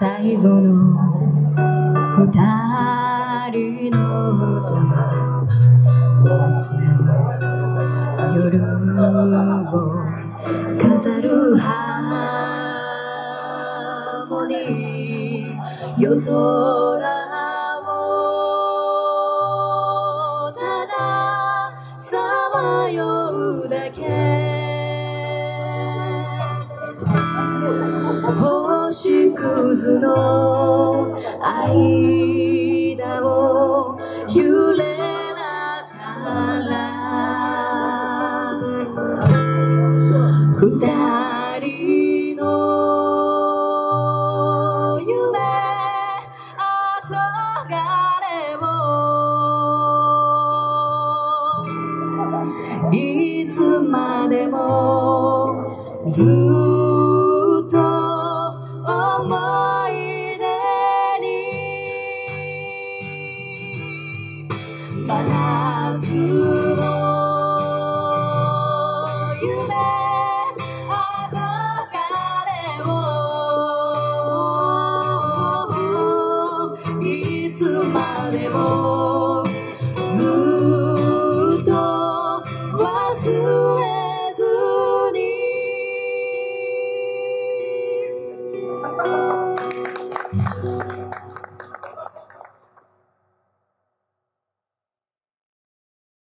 最後の二人の歌はいつも夜を飾るハーモニー、夜空をたださまようだけ。星屑の間を揺れながら二人の夢憧れをいつまでもずっと思い出に真夏の夢憧れをいつまでもずっと忘れ